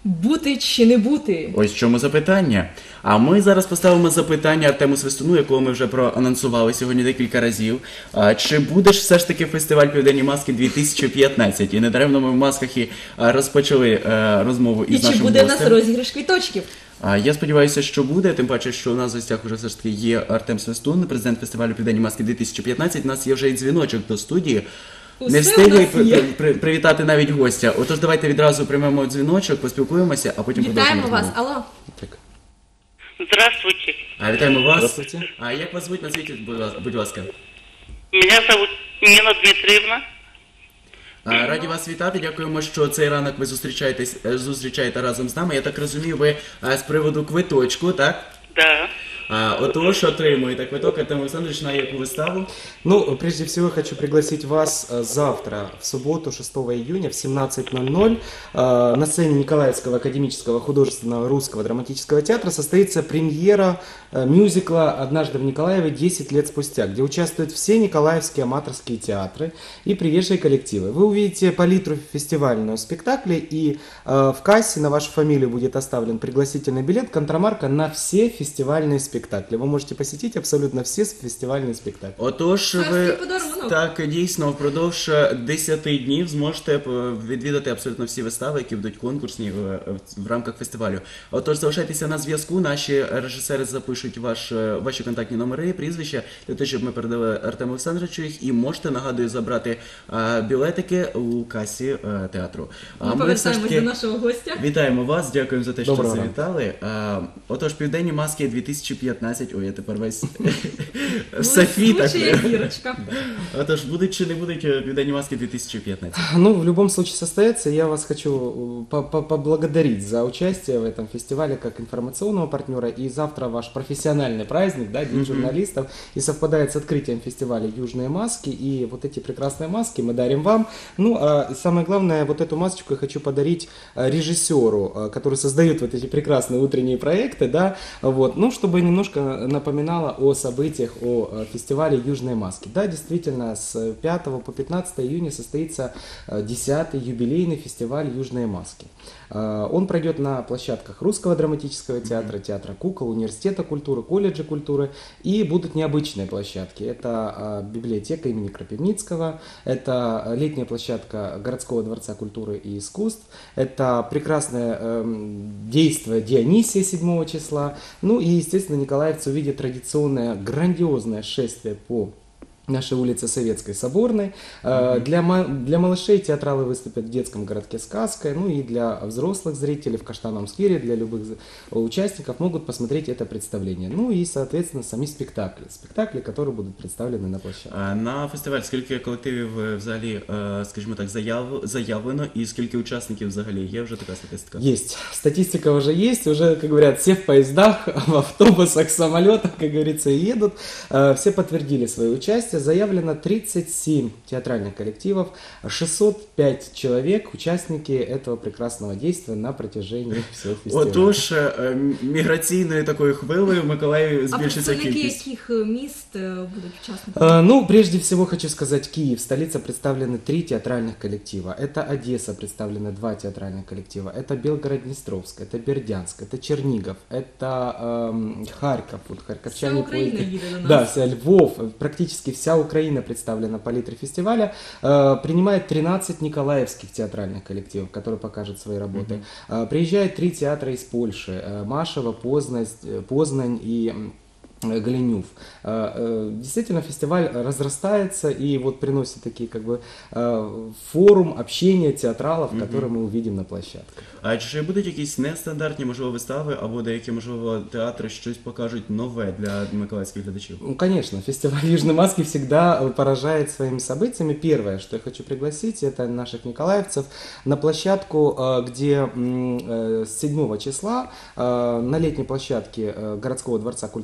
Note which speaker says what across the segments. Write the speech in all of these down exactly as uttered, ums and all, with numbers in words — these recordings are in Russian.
Speaker 1: Бути чи не бути?
Speaker 2: Ось в чому запитання. А ми зараз поставимо запитання Артему Свистуну, якого ми вже проанонсували сьогодні декілька разів. А, чи будеш все ж таки фестиваль «Південні маски» дві тисячі п'ятнадцять? І недаремно ми в масках і а, розпочали а, розмову
Speaker 1: І
Speaker 2: із
Speaker 1: чи
Speaker 2: нашим
Speaker 1: буде в нас
Speaker 2: гостем.
Speaker 1: розіграш квіточків?
Speaker 2: А, Я сподіваюся, що буде, тим паче, що у нас в гостях вже все ж таки є Артем Свистун, президент фестивалю «Південні маски» дві тисячі п'ятнадцять. У нас є вже і дзвіночок до студії.
Speaker 1: Усе
Speaker 2: Не
Speaker 1: у
Speaker 2: встигли
Speaker 1: нас
Speaker 2: при-
Speaker 1: є.
Speaker 2: при- привітати навіть гостя. Отож, давайте відразу приймемо дзвіночок, поспілкуємося, а потім
Speaker 1: Вітаємо
Speaker 2: продовжимо
Speaker 1: вас.
Speaker 2: розмову.
Speaker 1: Алло.
Speaker 2: Так.
Speaker 3: Здравствуйте.
Speaker 2: А, вітаємо вас.
Speaker 4: Здравствуйте.
Speaker 2: А як вас звуть? Назвіть, будь лас- будь ласка.
Speaker 3: Меня зовут Нина Дмитриевна.
Speaker 2: А, раді вас вітати. Дякуємо, що цей ранок ви зустрічаєтесь, е, зустрічаєте разом з нами. Я так розумію, ви е, з приводу квиточку, так?
Speaker 3: Да.
Speaker 2: А, отож, отримуєте квиток Артем Олександрович на яку виставу?
Speaker 4: Ну, прежде всего, я хочу пригласить вас э, завтра, в субботу, шестого июня, в семнадцать ноль ноль, э, на сцене Николаевского академического художественного русского драматического театра состоится премьера э, мюзикла «Однажды в Николаеве. десять лет спустя», где участвуют все николаевские аматорские театры и приезжие коллективы. Вы увидите палитру фестивального спектакля, и э, в кассе на вашу фамилию будет оставлен пригласительный билет, контрамарка на все фестивальные спектакли. Вы можете посетить абсолютно все фестивальные спектакли.
Speaker 2: Отож, ви
Speaker 1: Царський подарунок.
Speaker 2: так дійсно впродовж десяти днів зможете е, відвідати абсолютно всі вистави, які будуть конкурсні в, в рамках фестивалю. Отож, залишайтеся на зв'язку. Наші режисери запишуть ваш, е, ваші контактні номери, прізвища, для того, щоб ми передали Артему Олександровичу їх. І можете, нагадую, забрати е, білетики у касі е, театру. А
Speaker 1: Ми
Speaker 2: все ж
Speaker 1: повертаємось
Speaker 2: таки
Speaker 1: до нашого гостя.
Speaker 2: вітаємо вас, дякуємо за те, що
Speaker 4: Доброго
Speaker 2: завітали. Е, Отож, «Південні маски» дві тисячі п'ятнадцять. Ой, я тепер весь в
Speaker 1: Ну,
Speaker 2: Софі так.
Speaker 1: звучить як зірочка.
Speaker 2: Отож, будуть чи не будуть е, «Південні маски» дві тисячі п'ятнадцять?
Speaker 4: Ну, в любом случае состоится. Я вас хочу э, по- по- поблагодарить за участие в этом фестивале как информационного партнера. И завтра ваш профессиональный праздник, да, День журналистов, и совпадает с открытием фестиваля «Южные маски». И вот эти прекрасные маски мы дарим вам. Ну, а самое главное, вот эту масочку я хочу подарить э, режиссеру, э, который создает вот эти прекрасные утренние проекты, да, вот, ну, чтобы немножко напоминало о событиях, о э, фестивале «Южные маски». Да, действительно, с пятого по пятнадцатое июня состоится э, десятый юбилейный фестиваль «Южные маски». Э, Он пройдет на площадках Русского драматического театра, театра кукол, университета культуры, колледжа культуры, и будут необычные площадки. Это э, библиотека имени Крапивницкого, это летняя площадка городского дворца культуры и искусств, это прекрасное эм, действие Дионисия седьмого числа, ну и, естественно, николаевцы увидят традиционное грандиозное шествие по нашей улице Советской Соборной. Э, Для, ма- для малышей театралы выступят в детском городке «Сказка», ну и для взрослых зрителей в Каштановом сквере, для любых за- участников могут посмотреть это представление. Ну и, соответственно, сами спектакли, спектакли, которые будут представлены на площадке.
Speaker 2: А на фестиваль скільки колективів е, взагалі, е, скажімо так, заяв, заявлено, і скільки учасників взагалі? Є вже така статистика?
Speaker 4: Есть. Статистика уже есть. Уже, как говорят, все в поездах, в автобусах, самолетах, как говорится, и едут. Э, Все подтвердили свое участие. Заявлено тридцать семь театральных коллективов, шестьсот пять человек, участники этого прекрасного действия на протяжении всего фестиваля.
Speaker 2: Отож, е, е, міграційною такою хвилею в Миколаєві
Speaker 1: А
Speaker 2: збільшиться
Speaker 1: представники
Speaker 2: кількість.
Speaker 1: яких е, міст е, будуть учасниками?
Speaker 4: Э, Ну, прежде всего хочу сказать, Киев, столица, представлены три театральных коллектива. Это Одесса, представлены два театральных коллектива. Это Белгород-Днестровск, это Бердянск, это Чернигов, это эм, Харьков, вот харьковчане.
Speaker 1: Вся Украина
Speaker 4: поэты.
Speaker 1: едет до нас.
Speaker 4: Да, вся Львов, практически вся Украина представлена по палитре фестиваля. Э, Принимает тринадцать николаевских театральных коллективов, которые покажут свои работы. Э, Приезжает три театра из Польши: э, Машево, Познань, э, Познань и м, э, Голенюв. Э, э, Действительно, фестиваль разрастается и вот приносит такие как бы э, форум общения театралов, которые мы увидим на площадке.
Speaker 2: А чи будуть якісь нестандартні, можливо, вистави, або деякі, можливо, театри щось покажуть нове для миколаївських глядачів?
Speaker 4: Ну, конечно, фестиваль «Южные маски» всегда поражает своими событиями. Первое, что я хочу пригласить, это наших николаевцев на площадку, э, где м, э, с седьмого числа э, на летней площадке э, городского дворца культуры и искусств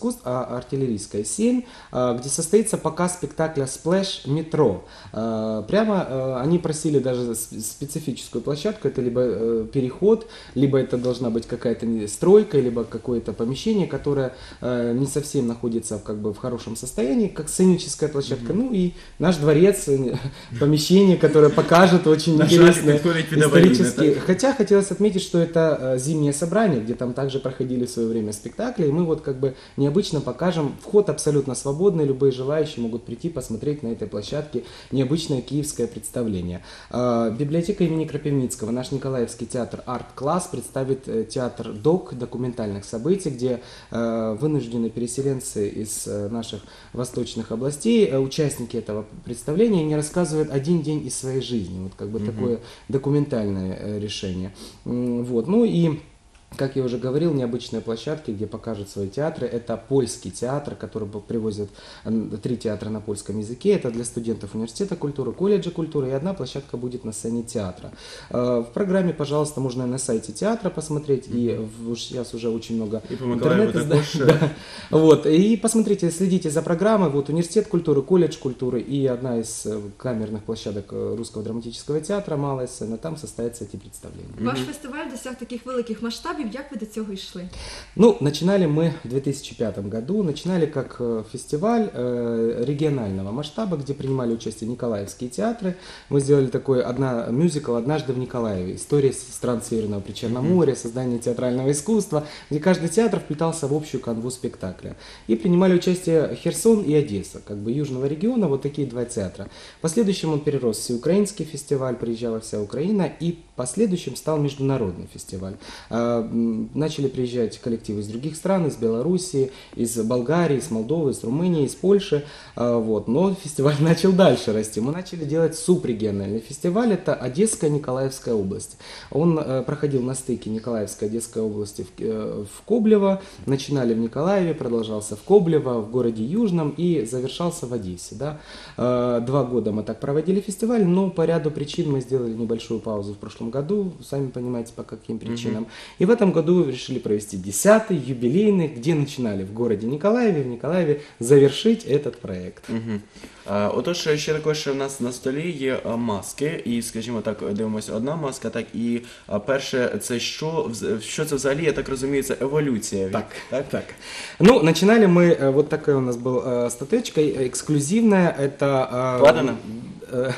Speaker 4: искусств, а артиллерийская, семь, э, где состоится показ спектакля «Сплэш Метро». Э, Прямо э, они просили даже с- специфическую площадку, это либо э, переход, либо это должна быть какая-то не- стройка, либо какое-то помещение, которое э, не совсем находится в, как бы, в хорошем состоянии, как сценическая площадка. Ну и наш дворец, э, помещение, которое покажет очень
Speaker 2: Наш Алик
Speaker 4: интересные
Speaker 2: подходит під аварійне,
Speaker 4: исторические.
Speaker 2: так?
Speaker 4: Хотя хотелось отметить, что это э, зимнее собрание, где там также проходили в свое время спектакли, и мы вот как бы необычно покажем. Вход абсолютно свободный, любые желающие могут прийти посмотреть на этой площадке необычное киевское представление. Э, Библиотека имени Крапивницкого, наш Николаевский театр «Арт-класс» представит э, театр ДОК документальных событий, где э, вынужденные переселенцы из э, наших восточных областей, э, участники этого представления, они рассказывают один день из своей жизни. Вот как бы такое документальное э, решение. М, Вот. Ну и как я уже говорил, необычные площадки, где покажут свои театры. Это польский театр, который б- привозят м, три театра на польском языке. Это для студентов университета культуры, колледжа культуры. И одна площадка будет на сцене театра. Э, В программе, пожалуйста, можно на сайте театра посмотреть. И в- уж сейчас уже очень много
Speaker 2: И по Миколаеву
Speaker 4: интернета.
Speaker 2: також,
Speaker 4: да, да. Вот. И посмотрите, следите за программой. Вот университет культуры, колледж культуры и одна из э, камерных площадок э, Русского драматического театра, малая сцена. Там состоятся эти представления.
Speaker 1: Ваш фестиваль досяг таких великих масштабів. Як ви до цього йшли?
Speaker 4: Ну, начинали мы в две тысячи пятом году, начинали как э, фестиваль э, регионального масштаба, где принимали участие николаевские театры. Мы сделали такой одна, мюзикл «Однажды в Николаеве». История стран Северного Причерноморья, создание театрального искусства, где каждый театр вплетался в общую канву спектакля. И принимали участие Херсон и Одесса, как бы южного региона, вот такие два театра. В последующем он перерос в всеукраинский фестиваль, приезжала вся Украина, и в последующем стал международный фестиваль. А, м, Начали приезжать коллективы из других стран, из Белоруссии, из Болгарии, из Молдовы, из Румынии, из Польши. А, Вот. Но фестиваль начал дальше расти. Мы начали делать субрегиональный фестиваль. Это Одесская, Николаевская область. Он э, проходил на стыке Николаевской и Одесской области в, э, в Коблево. Начинали в Николаеве, продолжался в Коблево, в городе Южном и завершался в Одессе. Да? Э, Два года мы так проводили фестиваль, но по ряду причин мы сделали небольшую паузу в прошлом году, сами понимаете, по каким причинам. И в этом году решили провести десятый, юбилейный, где начинали в городе Николаеве, в Николаеве завершить этот проект.
Speaker 2: Мгм. А, Отож, ще також в нас на столі є а, маски, і, скажімо так, дивимося, одна маска, так, і а, перше, це що, вз- що це взагалі, я так розумію, це еволюція. від-
Speaker 4: Так, так, так. Ну, начинали мы, э, вот такая у нас была статуэтка э, эксклюзивная, это... э,
Speaker 2: Ладано?
Speaker 4: э,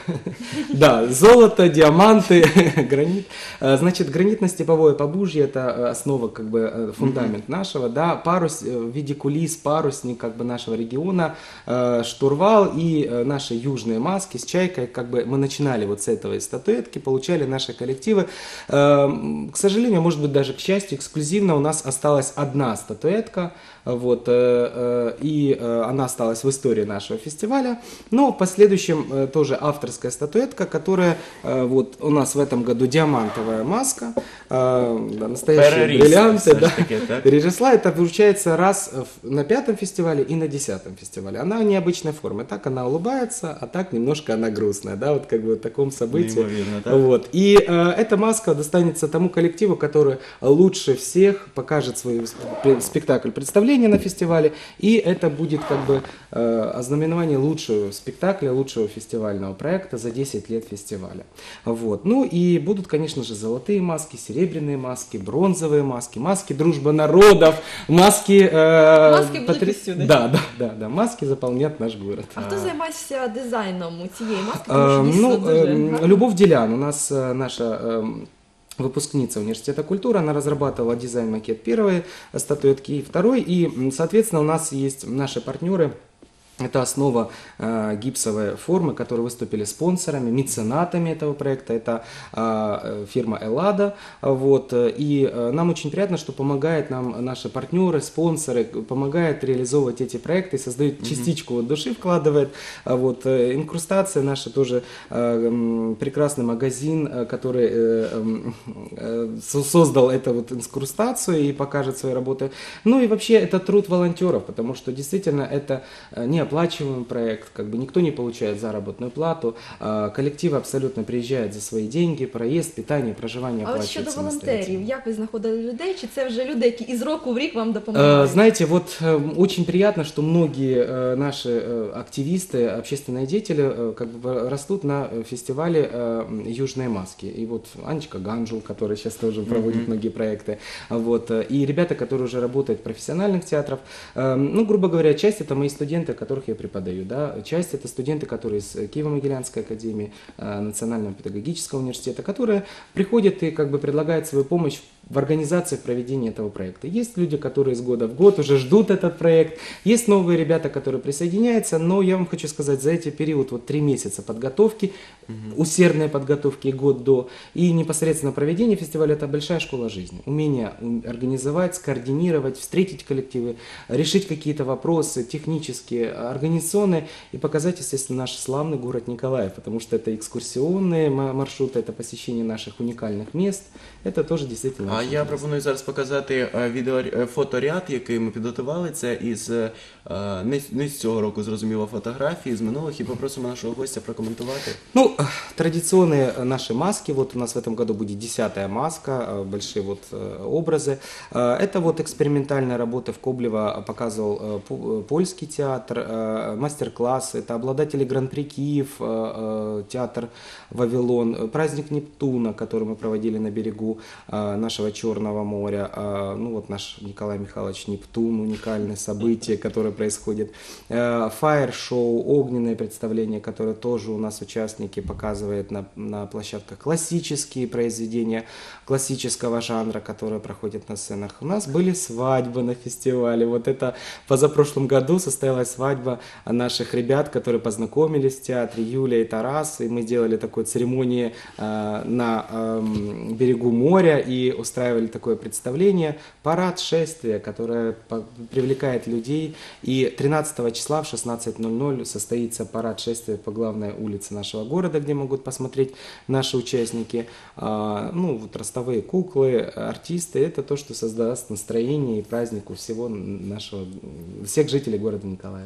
Speaker 4: Да, золото, диаманты, гранит. Э, Значит, гранитно-степовое побужье – это э, основа, как бы, э, фундамент нашего, да, парус э, в виде кулис, парусник, как бы, нашего региона, э, штурвал и э, наши южные маски с чайкой, как бы, мы начинали вот с этого статуэтки, получали наши коллективы. Э, К сожалению, может быть, даже к счастью, эксклюзивно у нас осталась одна статуэтка, вот, э, э, и э, она осталась в истории нашего фестиваля. Но в последующем э, тоже авторская статуэтка, которая э, вот у нас в этом году диамантовая маска, э, да, настоящие
Speaker 2: Перерис,
Speaker 4: бриллианты,
Speaker 2: все ж
Speaker 4: да,
Speaker 2: таки, так?
Speaker 4: переросла. Это получается раз в- на пятом фестивале и на десятом фестивале. Она необычной формы. Так она улыбается, а так немножко она грустная, да, вот как бы в таком событии.
Speaker 2: Неимоверно, так?
Speaker 4: Вот. И э, эта маска достанется тому коллективу, который лучше всех покажет свой сп- спектакль, представление на фестивале. И это будет как бы э, ознаменование лучшего спектакля, лучшего фестивального проекта за десять лет фестиваля. Вот. Ну и будут, конечно же, золотые маски, серебряные маски, бронзовые маски, маски дружбы народов, маски... э,
Speaker 1: Маски будут всюду.
Speaker 4: Да, да, да, да, маски заполнят наш город.
Speaker 1: А хто займається дизайном цієї маски?
Speaker 4: Э,
Speaker 1: Тому що
Speaker 4: Ну,
Speaker 1: дійсно дуже
Speaker 4: э,
Speaker 1: гарно.
Speaker 4: Любовь Делян, у нас э, наша э, выпускница университета культуры, она разрабатывала дизайн-макет первой статуэтки и второй, и, м, соответственно, у нас есть наши партнеры. Это основа э, гипсовой формы, которые выступили спонсорами, меценатами этого проекта. Это э, фирма Эллада. Вот, э, и э, нам очень приятно, что помогают нам наши партнеры, спонсоры, помогают реализовывать эти проекты, создают частичку вот души, вкладывает. А вот, э, инкрустация наша тоже э, м, прекрасный магазин, э, который э, м, э, со- создал эту вот инкрустацию и покажет свои работы. Ну и вообще это труд волонтеров, потому что действительно это э, не неоплачиваемый проект, как бы никто не получает заработную плату, а коллективы абсолютно приезжают за свои деньги, проезд, питание, проживание
Speaker 1: А от щодо
Speaker 4: оплачивается
Speaker 1: волонтерів,
Speaker 4: самостоятельно.
Speaker 1: як ви знаходили людей? Чи це вже люди, які із року в рік вам
Speaker 4: Э,
Speaker 1: допомагають?
Speaker 4: Знаете, вот э, очень приятно, что многие э, наши э, активисты, общественные деятели э, как бы растут на э, фестивале э, «Южные маски». И вот Анечка Ганжул, которая сейчас тоже проводит многие проекты, вот, э, и ребята, которые уже работают в профессиональных театрах. Э, Ну, грубо говоря, часть это мои студенты, которых я преподаю, да, часть это студенты, которые из Киево-Могилянской академии, э, Национального педагогического университета, которые приходят и как бы предлагают свою помощь в организации, в проведении этого проекта. Есть люди, которые из года в год уже ждут этот проект, есть новые ребята, которые присоединяются, но я вам хочу сказать, за эти период, вот три месяца подготовки, усердной подготовки и год до, и непосредственно проведение фестиваля, это большая школа жизни. Умение м, организовать, скоординировать, встретить коллективы, решить какие-то вопросы технические, организационные и показать, естественно, наш славный город Николаев, потому что это экскурсионные ма- маршруты, это посещение наших уникальных мест, это тоже действительно
Speaker 2: А
Speaker 4: очень
Speaker 2: я
Speaker 4: интересно.
Speaker 2: пропоную зараз показати е, відео е, фоторяд, який ми підготували. Це із е, не, не з цього року, зрозуміло, фотографії з минулих, і попросимо нашого гостя прокоментувати.
Speaker 4: Ну, э, традиционные э, наши маски, вот у нас в этом году будет десятая маска, э, большие вот э, образы. Э, Это вот экспериментальная работа в Коблево показывал э, по- э, польский театр, э, мастер-класс, это обладатели Гран-при Киев, э, э, театр Вавилон, э, праздник Нептуна, который мы проводили на берегу э, нашего Черного моря, э, ну вот наш Николай Михайлович Нептун, уникальное событие, которое происходит, Э, фаер-шоу, огненные представления, которые тоже у нас участники показывают на, на площадках, классические произведения классического жанра, которые проходят на сценах. У нас были свадьбы на фестивале, вот это позапрошлом году состоялась свадьба наших ребят, которые познакомились в театре, Юлия и Тарас, и мы сделали такую церемонию э, на эм, берегу моря и устраивали такое представление, парад шествия, которое по- привлекает людей, и тринадцатого числа в шестнадцать ноль ноль состоится парад шествия по главной улице нашего города, где могут посмотреть наши участники, А, ну вот ростовые куклы, артисты, это то, что создаст настроение и праздник у всего нашего, всех жителей города Николаева.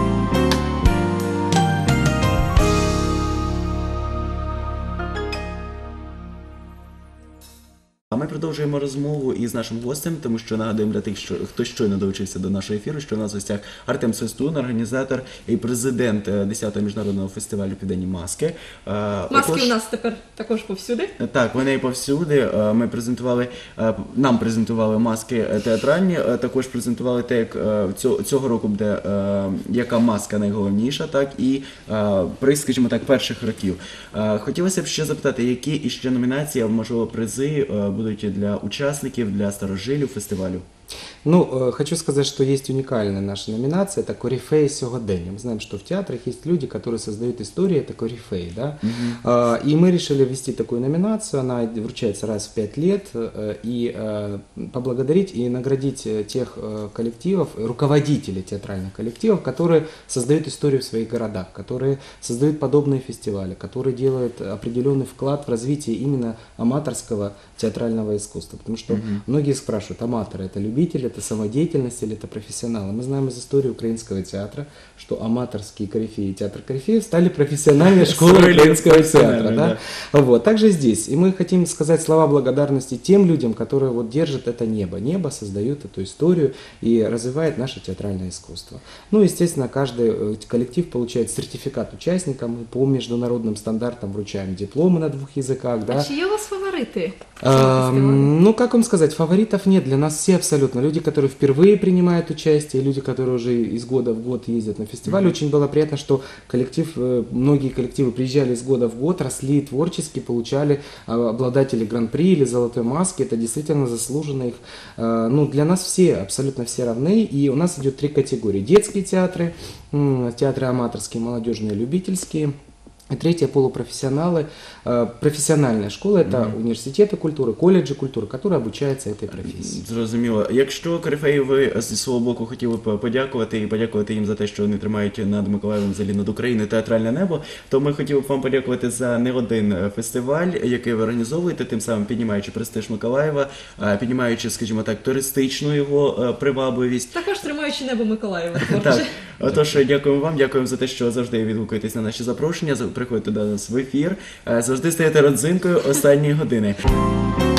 Speaker 2: А ми продовжуємо розмову із нашим гостем, тому що нагадуємо для тих, що хто щойно долучився до нашого ефіру, що у нас в гостях Артем Свистун, організатор і президент е, десятого міжнародного фестивалю Південні маски. Е,
Speaker 1: Маски
Speaker 2: отож-
Speaker 1: у нас тепер також повсюди.
Speaker 2: Так, вони повсюди. Е, Ми презентували, е, нам презентували маски е, театральні, е, також презентували те, як е, цього, цього року буде е, яка маска найголовніша, так і е, приз, скажімо так, перших років. Е, Хотілося б ще запитати, які іще номінації, а можливо призи е, будуть для учасників, для старожилів фестивалю.
Speaker 4: Ну, э, хочу сказать, что есть уникальная наша номинация, это корифей сьогодення. Мы знаем, что в театрах есть люди, которые создают истории, это корифей, да? А, И мы решили ввести такую номинацию, она вручается раз в пять лет, э, и э, поблагодарить и наградить э, тех э, коллективов, руководителей театральных коллективов, которые создают историю в своих городах, которые создают подобные фестивали, которые делают определенный вклад в развитие именно аматорского театрального искусства. Потому что многие спрашивают, аматоры это любители, это самодеятельность или это профессионалы? Мы знаем из истории украинского театра, что аматорские корифеи, театр корифеев стали профессиональной школой
Speaker 2: Стали
Speaker 4: украинского театра.
Speaker 2: профессиональными,
Speaker 4: Да? Вот. Также здесь. И мы хотим сказать слова благодарности тем людям, которые вот держат это небо. Небо создают эту историю и развивает наше театральное искусство. Ну, естественно, каждый э, коллектив получает сертификат участника. Мы по международным стандартам вручаем дипломы на двух языках. Да?
Speaker 1: А чи є у вас фаворити?
Speaker 4: А, ну, как вам сказать, фаворитов нет. Для нас все абсолютно. Люди, которые впервые принимают участие, люди, которые уже из года в год ездят на фестиваль. Mm-hmm. Очень было приятно, что коллектив, многие коллективы приезжали из года в год, росли творчески, получали обладатели гран-при или золотой маски. Это действительно заслуженно их. Ну, для нас все, абсолютно все равны. И у нас идет три категории. Детские театры, театры аматорские, молодежные, любительские. И третье – полупрофессионалы. Э, Профессиональная школа – это университеты культуры, колледжи культуры, которые обучаются этой профессии.
Speaker 2: Зрозуміло. Якщо корифеї ви зі свого боку хотіли б подякувати і подякувати їм за те, що вони тримають над Миколаєвом, взагалі над Україною театральне небо, то ми хотіли б вам подякувати за не один фестиваль, який ви організовуєте, тим самим піднімаючи престиж Миколаєва, е, піднімаючи, скажімо так, туристичну його е, привабливість.
Speaker 1: Також тримаючи небо Миколаєва
Speaker 2: Так,
Speaker 1: творче.
Speaker 2: отож, дякуємо вам, дякуємо за те, що завжди відгукуєтесь на наші запрошення, приходите до нас в ефір, е, завжди стаєте родзинкою останньої години.